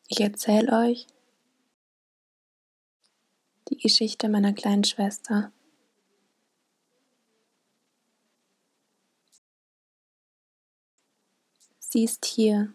Ich erzähle euch die Geschichte meiner kleinen Schwester. Sie ist hier.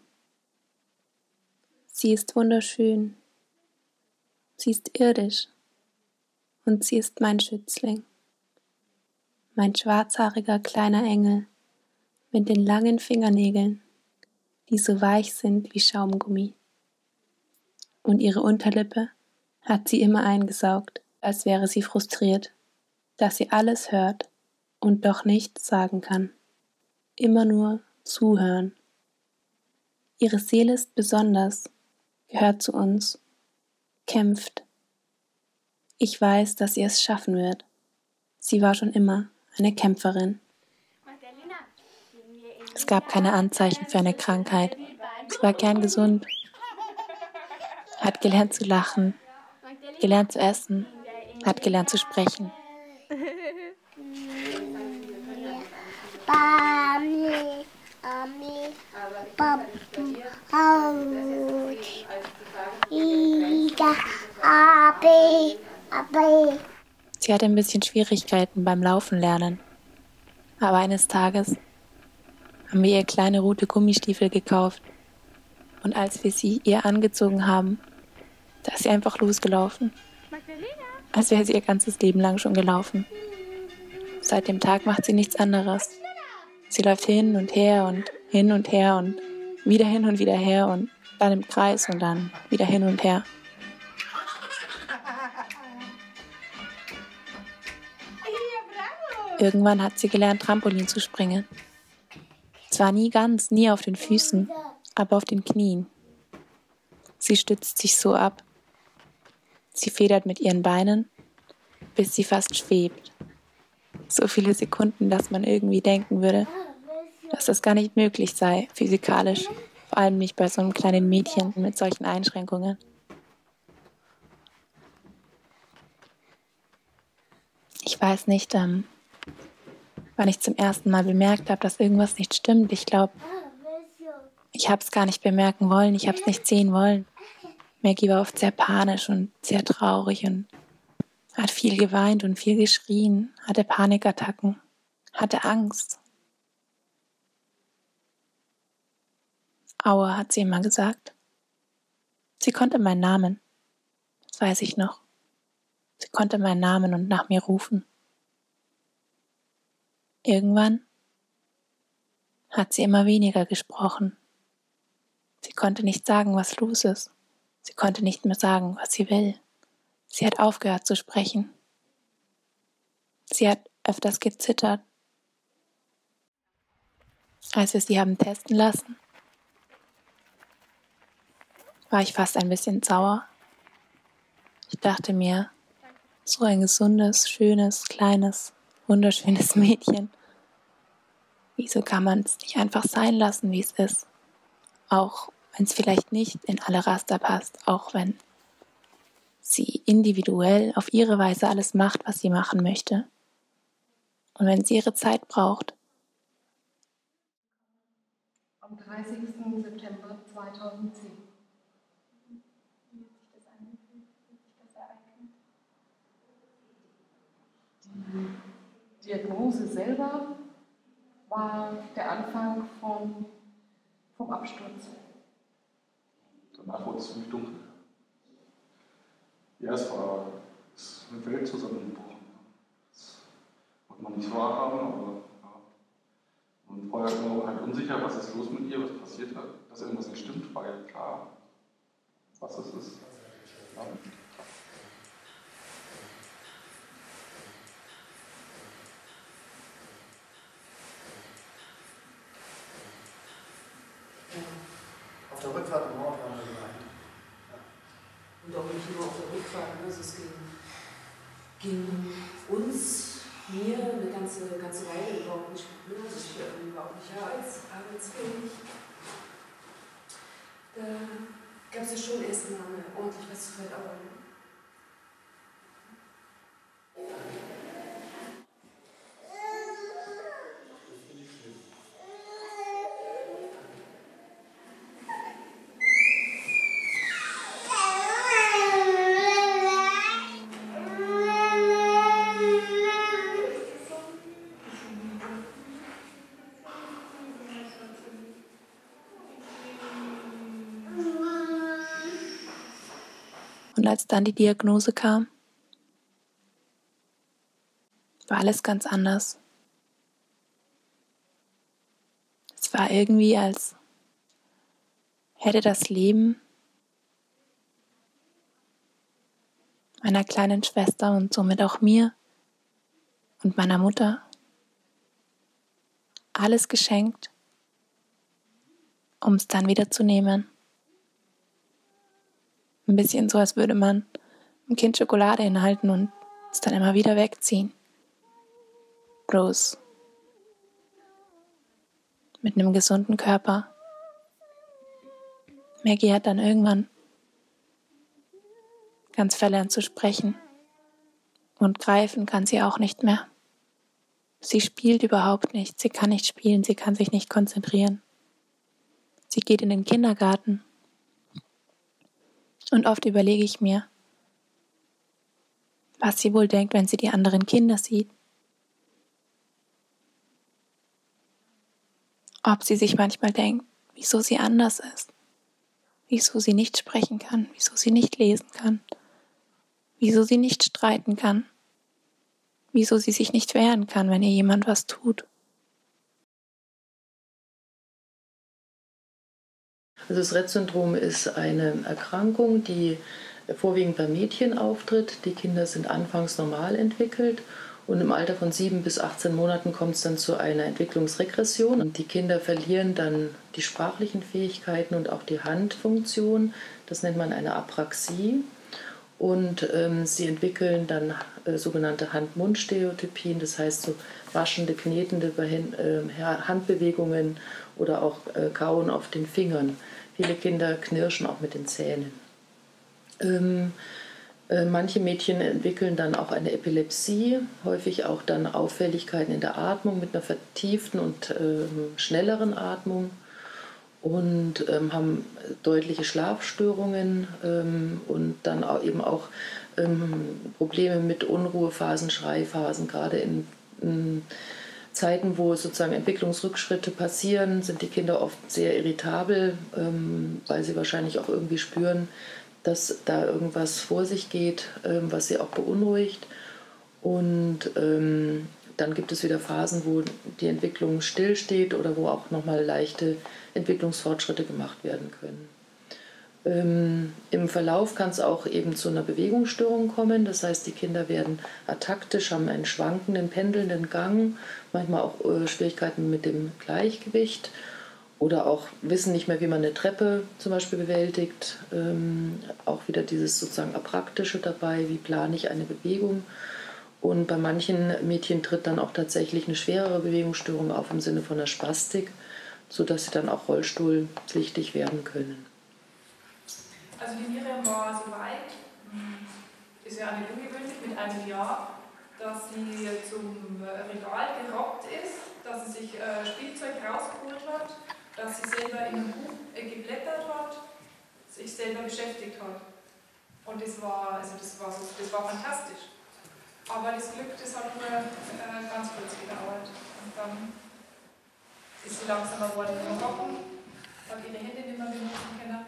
Sie ist wunderschön. Sie ist irdisch. Und sie ist mein Schützling. Mein schwarzhaariger kleiner Engel mit den langen Fingernägeln, die so weich sind wie Schaumgummi. Und ihre Unterlippe hat sie immer eingesaugt, als wäre sie frustriert, dass sie alles hört und doch nichts sagen kann. Immer nur zuhören. Ihre Seele ist besonders, gehört zu uns, kämpft. Ich weiß, dass sie es schaffen wird. Sie war schon immer eine Kämpferin. Es gab keine Anzeichen für eine Krankheit. Sie war kerngesund, hat gelernt zu lachen, gelernt zu essen, hat gelernt zu sprechen. Sie hatte ein bisschen Schwierigkeiten beim Laufen lernen. Aber eines Tages haben wir ihr kleine rote Gummistiefel gekauft. Und als wir sie ihr angezogen haben, da ist sie einfach losgelaufen. Als wäre sie ihr ganzes Leben lang schon gelaufen. Seit dem Tag macht sie nichts anderes. Sie läuft hin und her und wieder hin und wieder her und dann im Kreis und dann wieder hin und her. Irgendwann hat sie gelernt, Trampolin zu springen. Zwar nie ganz, nie auf den Füßen, aber auf den Knien. Sie stützt sich so ab. Sie federt mit ihren Beinen, bis sie fast schwebt. So viele Sekunden, dass man irgendwie denken würde, dass das gar nicht möglich sei, physikalisch. Vor allem nicht bei so einem kleinen Mädchen mit solchen Einschränkungen. Ich weiß nicht, wann ich zum ersten Mal bemerkt habe, dass irgendwas nicht stimmt. Ich glaube, ich habe es gar nicht bemerken wollen, ich habe es nicht sehen wollen. Maggie war oft sehr panisch und sehr traurig und hat viel geweint und viel geschrien, hatte Panikattacken, hatte Angst. Aua, hat sie immer gesagt. Sie konnte meinen Namen, das weiß ich noch. Sie konnte meinen Namen und nach mir rufen. Irgendwann hat sie immer weniger gesprochen. Sie konnte nicht sagen, was los ist. Sie konnte nicht mehr sagen, was sie will. Sie hat aufgehört zu sprechen. Sie hat öfters gezittert. Als wir sie haben testen lassen, war ich fast ein bisschen sauer. Ich dachte mir, so ein gesundes, schönes, kleines, wunderschönes Mädchen. Wieso kann man es nicht einfach sein lassen, wie es ist? Auch wenn es vielleicht nicht in alle Raster passt, auch wenn sie individuell auf ihre Weise alles macht, was sie machen möchte. Und wenn sie ihre Zeit braucht. Am 30. September 2010. Die Diagnose selber war der Anfang vom Absturz. Danach wurde es ziemlich dunkel. Ja, es ist eine Welt zusammengebrochen. Das wollte man nicht so haben, aber ja. Und vorher war man halt unsicher, was ist los mit ihr, was passiert hat. Dass irgendwas nicht stimmt, war ja klar, was es ist. Ja. Auf der Rückfahrt im Auto haben wir geweint. Ja. Und auch nicht nur auf der Rückfahrt, also es ging uns, mir, eine ganze Weile überhaupt nicht gut. Also ich war überhaupt nicht arbeitsfähig. Da gab es ja schon erst mal ordentlich was zu verdauen. Und als dann die Diagnose kam, war alles ganz anders. Es war irgendwie, als hätte das Leben meiner kleinen Schwester und somit auch mir und meiner Mutter alles geschenkt, um es dann wieder zu nehmen. Ein bisschen so, als würde man einem Kind Schokolade hinhalten und es dann immer wieder wegziehen. Bloß mit einem gesunden Körper. Maggie hat dann irgendwann ganz verlernt zu sprechen. Und greifen kann sie auch nicht mehr. Sie spielt überhaupt nicht. Sie kann nicht spielen. Sie kann sich nicht konzentrieren. Sie geht in den Kindergarten. Und oft überlege ich mir, was sie wohl denkt, wenn sie die anderen Kinder sieht. Ob sie sich manchmal denkt, wieso sie anders ist. Wieso sie nicht sprechen kann. Wieso sie nicht lesen kann. Wieso sie nicht streiten kann. Wieso sie sich nicht wehren kann, wenn ihr jemand was tut. Also das Rett-Syndrom ist eine Erkrankung, die vorwiegend bei Mädchen auftritt. Die Kinder sind anfangs normal entwickelt und im Alter von 7 bis 18 Monaten kommt es dann zu einer Entwicklungsregression. Und die Kinder verlieren dann die sprachlichen Fähigkeiten und auch die Handfunktion. Das nennt man eine Apraxie. Und sie entwickeln dann sogenannte Hand-Mund-Stereotypien, das heißt so waschende, knetende Handbewegungen oder auch Kauen auf den Fingern. Viele Kinder knirschen auch mit den Zähnen. Manche Mädchen entwickeln dann auch eine Epilepsie, häufig auch dann Auffälligkeiten in der Atmung mit einer vertieften und schnelleren Atmung. Und haben deutliche Schlafstörungen und dann auch eben auch Probleme mit Unruhephasen, Schreiphasen. Gerade in Zeiten, wo sozusagen Entwicklungsrückschritte passieren, sind die Kinder oft sehr irritabel, weil sie wahrscheinlich auch irgendwie spüren, dass da irgendwas vor sich geht, was sie auch beunruhigt. Und dann gibt es wieder Phasen, wo die Entwicklung stillsteht oder wo auch nochmal leichte Entwicklungsfortschritte gemacht werden können. Im Verlauf kann es auch eben zu einer Bewegungsstörung kommen. Das heißt, die Kinder werden ataktisch, haben einen schwankenden, pendelnden Gang, manchmal auch Schwierigkeiten mit dem Gleichgewicht oder auch wissen nicht mehr, wie man eine Treppe zum Beispiel bewältigt. Auch wieder dieses sozusagen Apraktische dabei, wie plane ich eine Bewegung. Und bei manchen Mädchen tritt dann auch tatsächlich eine schwerere Bewegungsstörung auf im Sinne von einer Spastik, sodass sie dann auch rollstuhlpflichtig werden können. Also die Miriam war so weit, ist ja nicht ungewöhnlich, mit einem Jahr, dass sie zum Regal gerobbt ist, dass sie sich Spielzeug rausgeholt hat, dass sie selber in einem Buch geblättert hat, sich selber beschäftigt hat. Und das war fantastisch. Aber das Glück, das hat nur ganz kurz gedauert. Und dann ist sie langsamer geworden im Rocken, hat ihre Hände nicht mehr benutzen können.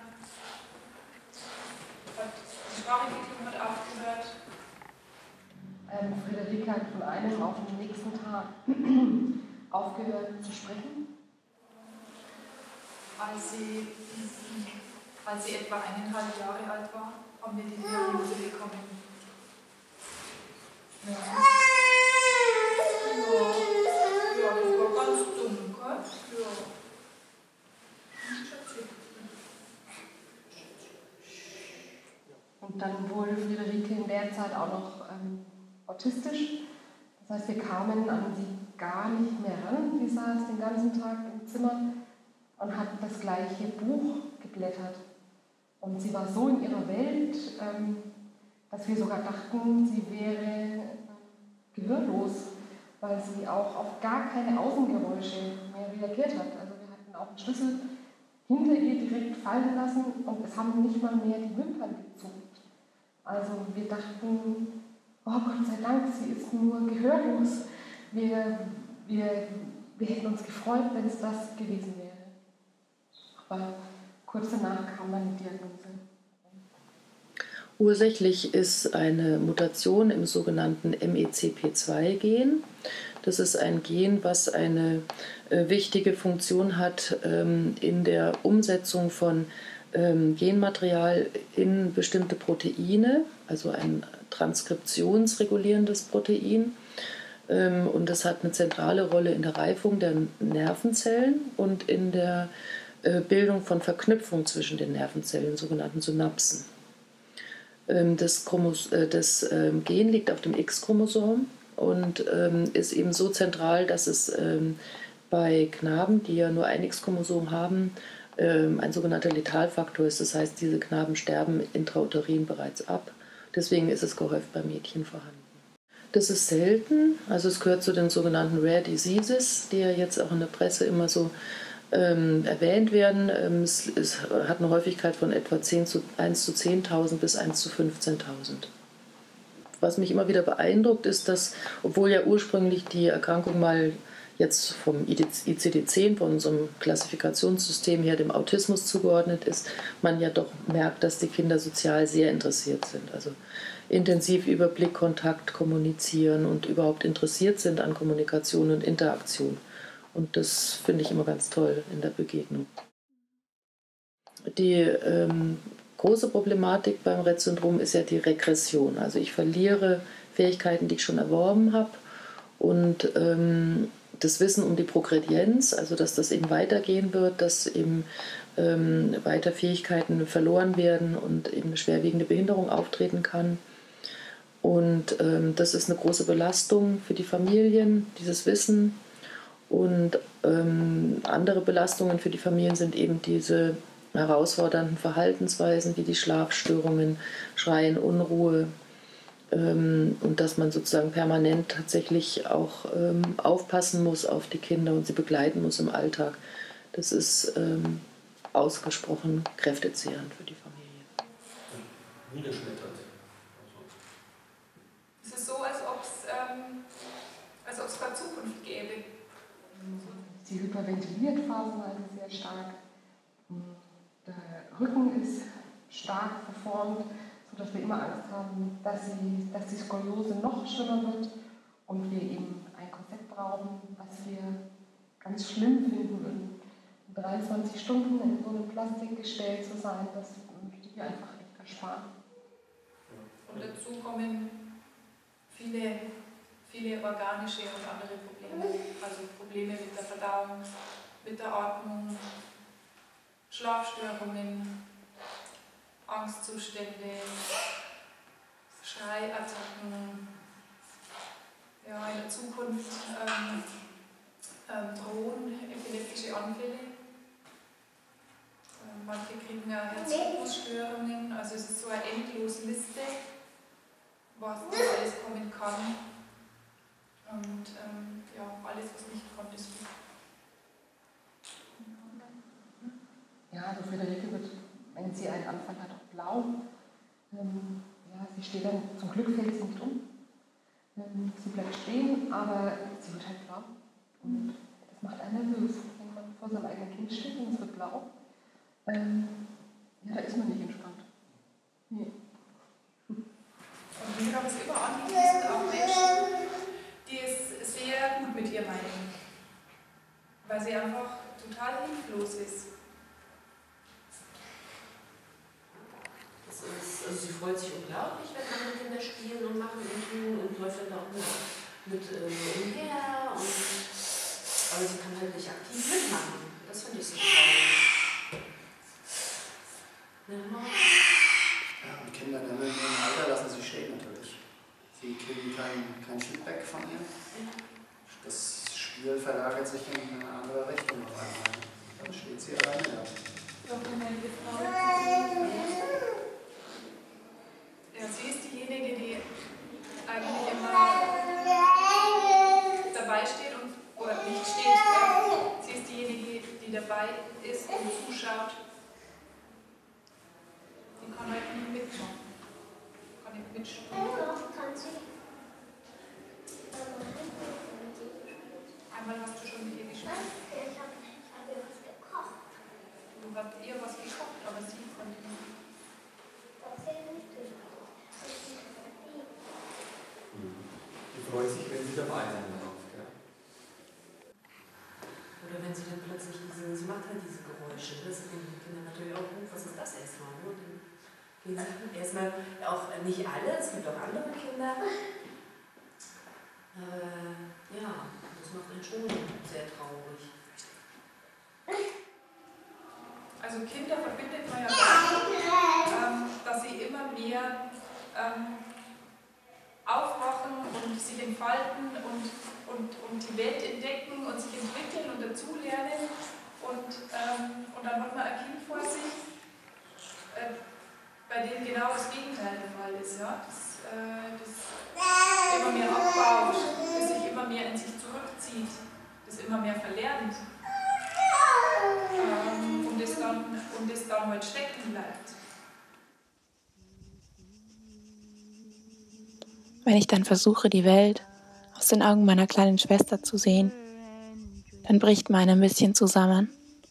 Die Sprachentwicklung hat aufgehört. Friederike hat von einem auf den nächsten Tag aufgehört zu sprechen. Als sie etwa 1,5 Jahre alt war, haben wir die Diagnose bekommen. Ja, das war ganz dumm, gell? Ja. Und dann wurde Friederike in der Zeit auch noch autistisch. Das heißt, wir kamen an sie gar nicht mehr ran. Sie saß den ganzen Tag im Zimmer und hat das gleiche Buch geblättert. Und sie war so in ihrer Welt, dass wir sogar dachten, sie wäre gehörlos, weil sie auch auf gar keine Außengeräusche mehr reagiert hat. Also wir hatten auch einen Schlüssel hinter ihr direkt fallen lassen und es haben nicht mal mehr die Wimpern gezuckt. Also wir dachten, oh Gott sei Dank, sie ist nur gehörlos. Wir hätten uns gefreut, wenn es das gewesen wäre. Aber kurz danach kam dann die Diagnose. Ursächlich ist eine Mutation im sogenannten MECP2-Gen. Das ist ein Gen, was eine wichtige Funktion hat in der Umsetzung von Genmaterial in bestimmte Proteine, also ein transkriptionsregulierendes Protein. Und das hat eine zentrale Rolle in der Reifung der Nervenzellen und in der Bildung von Verknüpfung zwischen den Nervenzellen, sogenannten Synapsen. Das Gen liegt auf dem X-Chromosom und ist eben so zentral, dass es bei Knaben, die ja nur ein X-Chromosom haben, ein sogenannter Letalfaktor ist. Das heißt, diese Knaben sterben intrauterin bereits ab. Deswegen ist es gehäuft bei Mädchen vorhanden. Das ist selten, also es gehört zu den sogenannten Rare Diseases, die ja jetzt auch in der Presse immer so erwähnt werden. Es hat eine Häufigkeit von etwa 1 zu 10.000 bis 1 zu 15.000. Was mich immer wieder beeindruckt ist, dass, obwohl ja ursprünglich die Erkrankung mal jetzt vom ICD-10, von unserem Klassifikationssystem her dem Autismus zugeordnet ist, man ja doch merkt, dass die Kinder sozial sehr interessiert sind. Also intensiv über Blickkontakt kommunizieren und überhaupt interessiert sind an Kommunikation und Interaktion. Und das finde ich immer ganz toll in der Begegnung. Die große Problematik beim Rett-Syndrom ist ja die Regression. Also ich verliere Fähigkeiten, die ich schon erworben habe. Und das Wissen um die Progredienz, also dass das eben weitergehen wird, dass eben weiter Fähigkeiten verloren werden und eben eine schwerwiegende Behinderung auftreten kann. Und das ist eine große Belastung für die Familien, dieses Wissen. Und andere Belastungen für die Familien sind eben diese herausfordernden Verhaltensweisen wie die Schlafstörungen, Schreien, Unruhe und dass man sozusagen permanent tatsächlich auch aufpassen muss auf die Kinder und sie begleiten muss im Alltag. Das ist ausgesprochen kräftezehrend für die Familie. Niederschmetternd. Es ist so, als ob es keine Zukunft gäbe. Sie hyperventiliert phasenweise sehr stark. Der Rücken ist stark verformt, sodass wir immer Angst haben, dass die Skoliose noch schlimmer wird und wir eben ein Korsett brauchen, was wir ganz schlimm finden. In 23 Stunden in so einem Plastikgestell zu sein, das möchte ich einfach nicht ersparen. Und dazu kommen viele organische und andere Probleme, also Probleme mit der Verdauung, mit der Atmung, Schlafstörungen, Angstzustände, Schreiattacken. Ja, in der Zukunft drohen epileptische Anfälle. Manche kriegen ja Herzrhythmusstörungen, also es ist so eine endlose Liste, was da alles kommen kann. Und ja, alles, was nicht kommt, ist gut. Ja, also Friederike wird, wenn sie einen Anfall hat, auch blau. Ja, sie steht dann, zum Glück fällt sie nicht um. Sie bleibt stehen, aber sie wird halt blau. Und das macht einen nervös, wenn man vor seinem eigenen Kind steht und es wird blau. Ja, da ist man nicht entspannt. Nee. Und mir kommt es immer an, die sind auch Menschen, die es sehr gut mit ihr meinen, weil sie einfach total hilflos ist. Also sie freut sich unglaublich, wenn andere Kinder spielen und machen und tun und läuft dann da auch mit umher. Aber sie kann halt nicht aktiv mitmachen. Das finde ich so toll. Ja, und Kinder in einem Alter lassen sich stehen natürlich. Sie kriegen kein Feedback von ihr. Das Spiel verlagert sich in eine andere Richtung auf einmal. Dann steht sie alleine da. Ja, sie ist diejenige, die eigentlich immer dabei steht oder nicht steht. Sie ist diejenige, die dabei ist und zuschaut. Die kann halt nicht mitmachen. Kann nicht mitspielen. Einmal hast du schon mit ihr gespielt. Ich habe ihr was gekocht. Du hast ihr was gekocht, aber sie konnte nicht. Das ist nicht. furchtbar einsam läuft. Ja. Oder wenn sie dann plötzlich sie macht halt diese Geräusche, das finden die Kinder natürlich auch gut, was ist das erstmal? Ne? Dann gehen sie erstmal, auch nicht alle, es gibt auch andere Kinder. Ja, das macht einen schon sehr traurig. Also Kinder verbindet man ja damit, dass sie immer mehr aufwachen und sich entfalten und die Welt entdecken und sich entwickeln und dazulernen. Und dann hat man ein Kind vor sich, bei dem genau das Gegenteil der Fall ist. Ja? Das immer mehr abbaut, das sich immer mehr in sich zurückzieht, das immer mehr verlernt. Und das dann halt stecken bleibt. Wenn ich dann versuche, die Welt aus den Augen meiner kleinen Schwester zu sehen, dann bricht meine ein bisschen zusammen.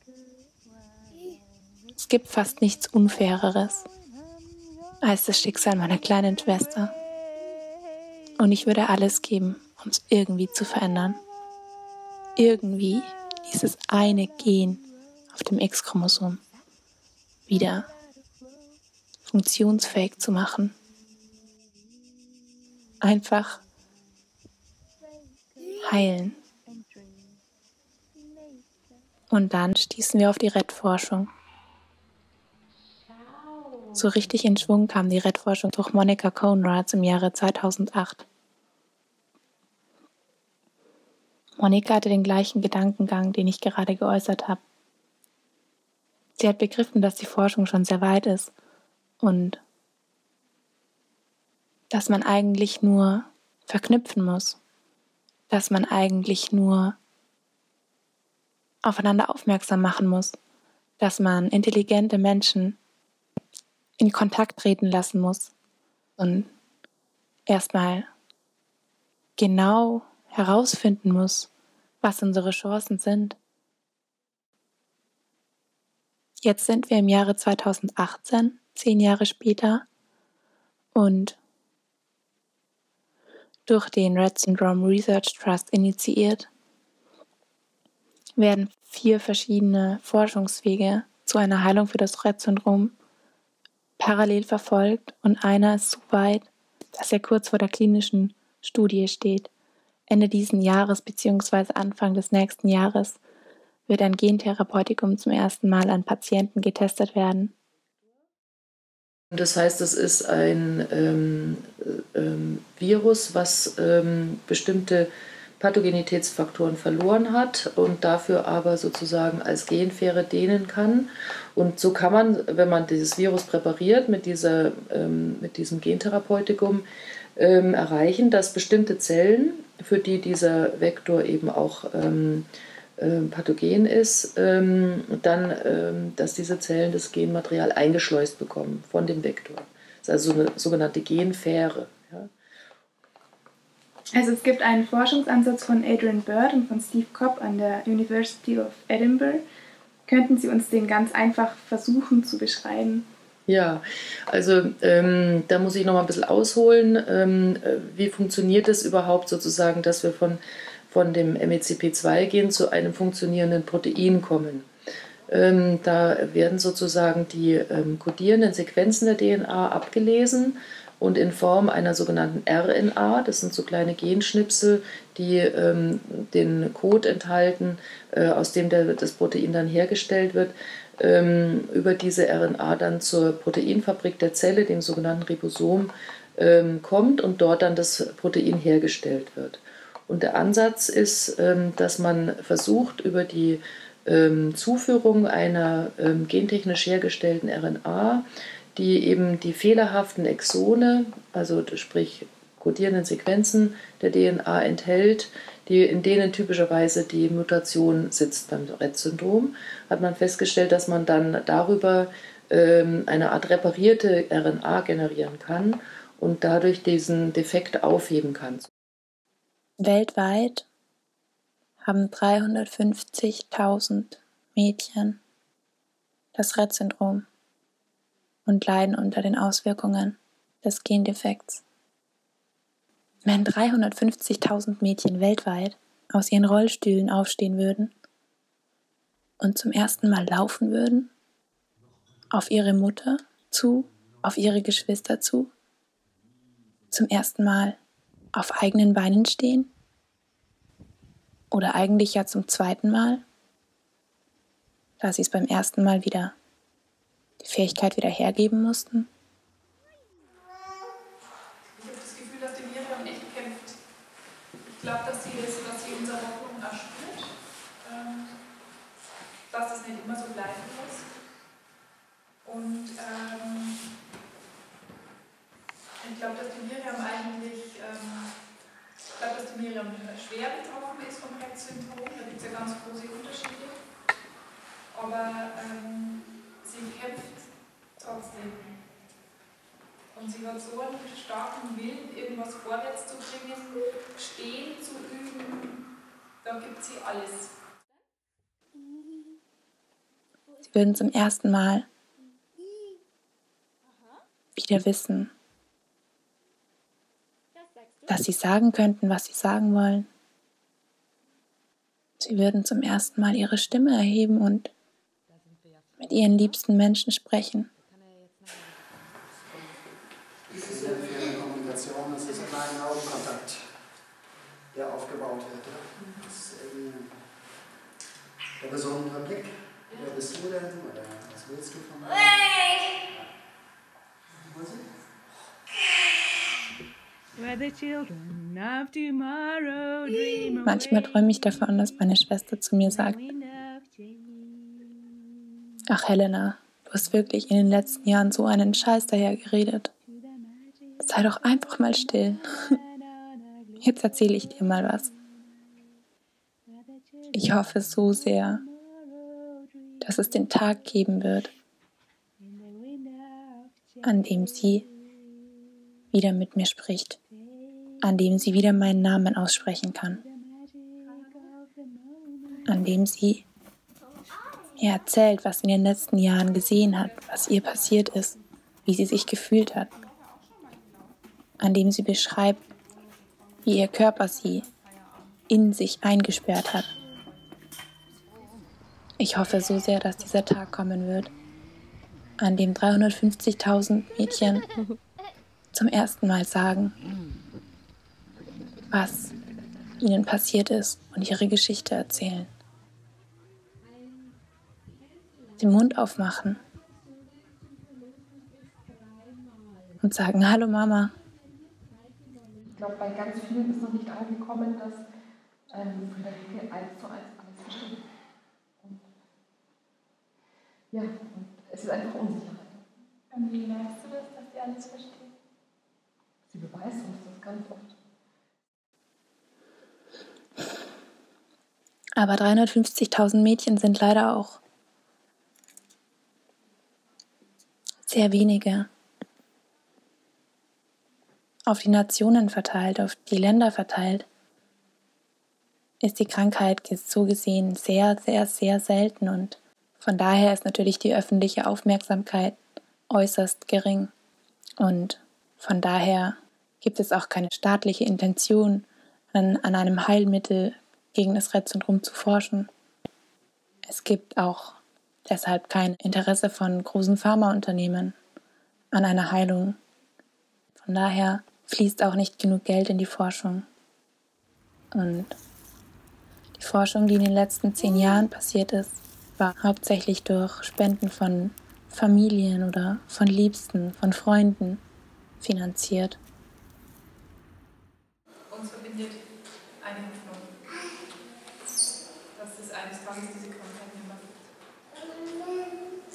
Es gibt fast nichts Unfaireres als das Schicksal meiner kleinen Schwester. Und ich würde alles geben, um es irgendwie zu verändern. Irgendwie dieses eine Gen auf dem X-Chromosom wieder funktionsfähig zu machen. Einfach heilen. Und dann stießen wir auf die RED-Forschung. So richtig in Schwung kam die RED-Forschung durch Monica Conrads im Jahre 2008. Monica hatte den gleichen Gedankengang, den ich gerade geäußert habe. Sie hat begriffen, dass die Forschung schon sehr weit ist und dass man eigentlich nur verknüpfen muss, dass man eigentlich nur aufeinander aufmerksam machen muss, dass man intelligente Menschen in Kontakt treten lassen muss und erstmal genau herausfinden muss, was unsere Chancen sind. Jetzt sind wir im Jahre 2018, 10 Jahre später, und durch den Rett Syndrome Research Trust initiiert, werden 4 verschiedene Forschungswege zu einer Heilung für das Rett-Syndrom parallel verfolgt, und einer ist so weit, dass er kurz vor der klinischen Studie steht. Ende diesen Jahres bzw. Anfang des nächsten Jahres wird ein Gentherapeutikum zum ersten Mal an Patienten getestet werden. Das heißt, es ist ein Virus, was bestimmte Pathogenitätsfaktoren verloren hat und dafür aber sozusagen als Genfähre dienen kann. Und so kann man, wenn man dieses Virus präpariert mit diesem Gentherapeutikum, erreichen, dass bestimmte Zellen, für die dieser Vektor eben auch pathogen ist, dass diese Zellen das Genmaterial eingeschleust bekommen von dem Vektor. Das ist also eine sogenannte Genfähre. Ja. Also es gibt einen Forschungsansatz von Adrian Bird und von Steve Cobb an der University of Edinburgh. Könnten Sie uns den ganz einfach versuchen zu beschreiben? Ja, also da muss ich noch mal ein bisschen ausholen. Wie funktioniert es überhaupt sozusagen, dass wir von dem MECP2-Gen zu einem funktionierenden Protein kommen? Da werden sozusagen die kodierenden Sequenzen der DNA abgelesen und in Form einer sogenannten RNA, das sind so kleine Genschnipsel, die den Code enthalten, aus dem das Protein dann hergestellt wird, über diese RNA dann zur Proteinfabrik der Zelle, dem sogenannten Ribosom, kommt und dort dann das Protein hergestellt wird. Und der Ansatz ist, dass man versucht, über die Zuführung einer gentechnisch hergestellten RNA, die eben die fehlerhaften Exone, also sprich kodierenden Sequenzen der DNA enthält, in denen typischerweise die Mutation sitzt beim Rett-Syndrom, hat man festgestellt, dass man dann darüber eine Art reparierte RNA generieren kann und dadurch diesen Defekt aufheben kann. Weltweit haben 350.000 Mädchen das Rett-Syndrom und leiden unter den Auswirkungen des Gendefekts. wenn 350.000 Mädchen weltweit aus ihren Rollstühlen aufstehen würden und zum ersten Mal laufen würden, auf ihre Mutter zu, auf ihre Geschwister zu, zum ersten Mal auf eigenen Beinen stehen oder eigentlich ja zum zweiten Mal, da sie es beim ersten Mal wieder die Fähigkeit wieder hergeben mussten. Ich habe das Gefühl, dass die Miriam echt kämpft. Ich glaube, dass sie unsere Hoffnung erspürt, dass es nicht immer so bleiben muss. Und ich glaube, dass die Miriam schwer betroffen ist vom Rett-Syndrom. Da gibt es ja ganz große Unterschiede. Aber sie kämpft trotzdem. Und sie hat so einen starken Willen, irgendwas vorwärts zu bringen, stehen zu üben. Da gibt sie alles. Sie würden zum ersten Mal wieder wissen, dass sie sagen könnten, was sie sagen wollen. Sie würden zum ersten Mal ihre Stimme erheben und mit ihren liebsten Menschen sprechen. Das ist eine Kommunikation, das ist immer ein Augenkontakt, der aufgebaut wird. Das ist der besondere Blick. Wer bist du denn? Oder was willst du von mir? Manchmal träume ich davon, dass meine Schwester zu mir sagt: Ach Helena, du hast wirklich in den letzten Jahren so einen Scheiß daher geredet. Sei doch einfach mal still. Jetzt erzähle ich dir mal was. Ich hoffe so sehr, dass es den Tag geben wird, an dem sie wieder mit mir spricht, an dem sie wieder meinen Namen aussprechen kann, an dem sie mir erzählt, was sie in den letzten Jahren gesehen hat, was ihr passiert ist, wie sie sich gefühlt hat, an dem sie beschreibt, wie ihr Körper sie in sich eingesperrt hat. Ich hoffe so sehr, dass dieser Tag kommen wird, an dem 350.000 Mädchen zum ersten Mal sagen, was ihnen passiert ist und ihre Geschichte erzählen. Den Mund aufmachen und sagen: Hallo Mama. Ich glaube, bei ganz vielen ist noch nicht angekommen, dass Friederike 1:1 alles versteht. Und ja, und es ist einfach Unsicherheit. Und wie merkst du das, dass sie alles versteht? Sie beweist uns das ganz oft. Aber 350.000 Mädchen sind leider auch sehr wenige. Auf die Nationen verteilt, auf die Länder verteilt, ist die Krankheit so gesehen sehr, sehr, sehr selten und von daher ist natürlich die öffentliche Aufmerksamkeit äußerst gering und von daher gibt es auch keine staatliche Intention, an einem Heilmittel gegen das Rett-Syndrom zu forschen. Es gibt auch deshalb kein Interesse von großen Pharmaunternehmen an einer Heilung. Von daher fließt auch nicht genug Geld in die Forschung. Und die Forschung, die in den letzten 10 Jahren passiert ist, war hauptsächlich durch Spenden von Familien oder von Liebsten, von Freunden finanziert. Uns verbindet eine Hoffnung, dass es eines Tages diese Krankheit nicht mehr gibt.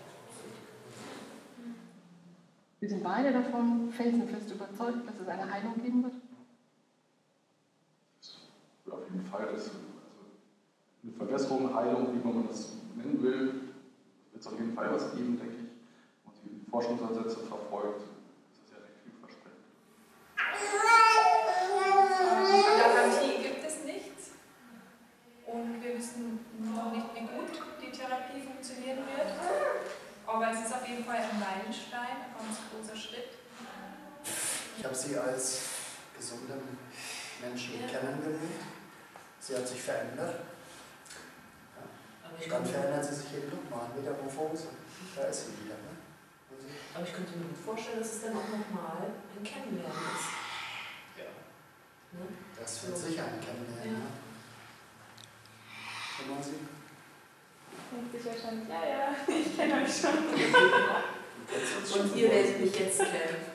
Wir sind beide davon felsenfest überzeugt, dass es eine Heilung geben wird. Auf jeden Fall ist eine Verbesserung, Heilung, wie man das nennen will, wird es auf jeden Fall was geben, denke ich. Und die Forschungsansätze verfolgt, ist es ja recht vielversprechend. Garantie gibt es nichts und wir wissen noch nicht, wie gut die Therapie funktionieren wird. Aber es ist auf jeden Fall ein Meilenstein, ein ganz großer Schritt. Ich habe sie als gesunden Menschen kennengelernt. Sie hat sich verändert. Ja. Dann verändert sie sich eben nochmal, Metamorphose. Da ist sie wieder. Ne? Aber ich könnte mir gut vorstellen, dass es dann auch nochmal ein Kennenlernen ist. Ja. Ne? Das wird sicher ein Kennenlernen. Ja. Kennen Sie? Denkt sich wahrscheinlich, ja, ich kenne euch schon. Und ihr werdet mich jetzt kennen.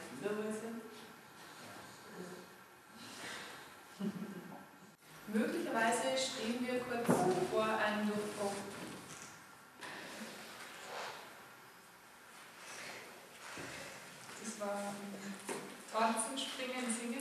Möglicherweise stehen wir kurz vor einem Durchbruch. Das war Tanzen, Springen, Singen.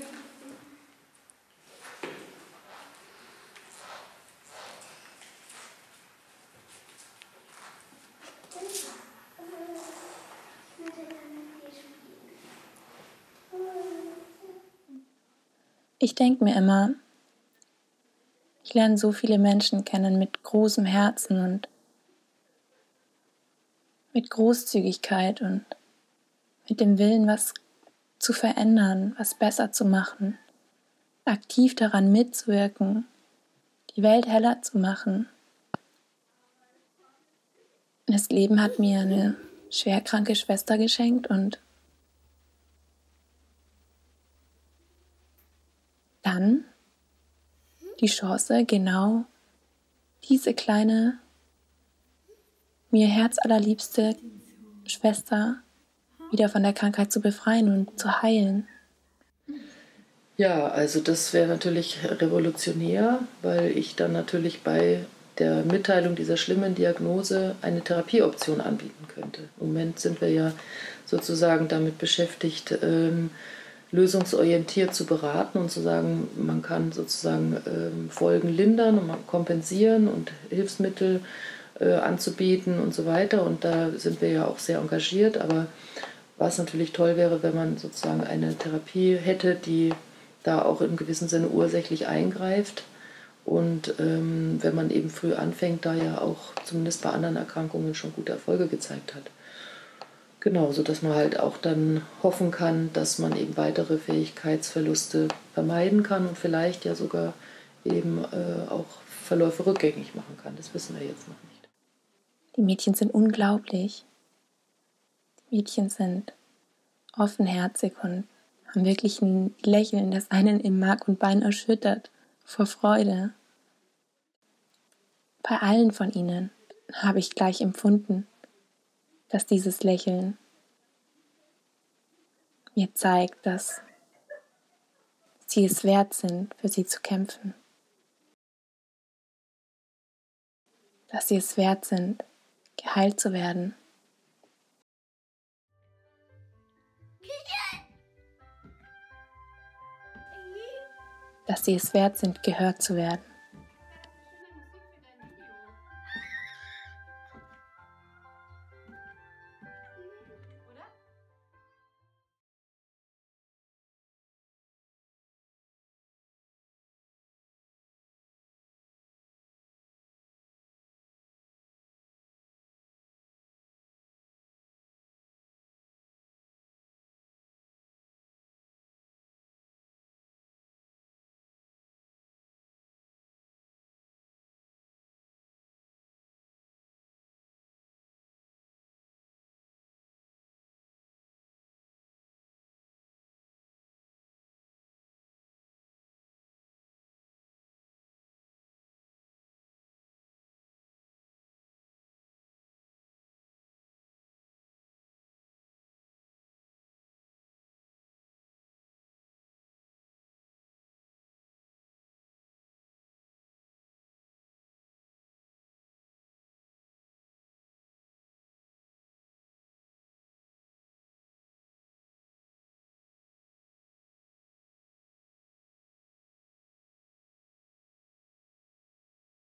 Ich denke mir immer, ich lerne so viele Menschen kennen mit großem Herzen und mit Großzügigkeit und mit dem Willen, was zu verändern, was besser zu machen, aktiv daran mitzuwirken, die Welt heller zu machen. Das Leben hat mir eine schwerkranke Schwester geschenkt und dann die Chance, genau diese kleine, mir herzallerliebste Schwester wieder von der Krankheit zu befreien und zu heilen. Ja, also das wäre natürlich revolutionär, weil ich dann natürlich bei der Mitteilung dieser schlimmen Diagnose eine Therapieoption anbieten könnte. Im Moment sind wir ja sozusagen damit beschäftigt, lösungsorientiert zu beraten und zu sagen, man kann sozusagen Folgen lindern und kompensieren und Hilfsmittel anzubieten und so weiter. Und da sind wir ja auch sehr engagiert. Aber was natürlich toll wäre, wenn man sozusagen eine Therapie hätte, die da auch im gewissen Sinne ursächlich eingreift. Und wenn man eben früh anfängt, da ja auch zumindest bei anderen Erkrankungen schon gute Erfolge gezeigt hat. Genau, sodass man halt auch dann hoffen kann, dass man eben weitere Fähigkeitsverluste vermeiden kann und vielleicht ja sogar eben auch Verläufe rückgängig machen kann. Das wissen wir jetzt noch nicht. Die Mädchen sind unglaublich. Die Mädchen sind offenherzig und haben wirklich ein Lächeln, das einen im Mark und Bein erschüttert vor Freude. Bei allen von ihnen habe ich gleich empfunden, dass dieses Lächeln mir zeigt, dass sie es wert sind, für sie zu kämpfen. Dass sie es wert sind, geheilt zu werden. Dass sie es wert sind, gehört zu werden.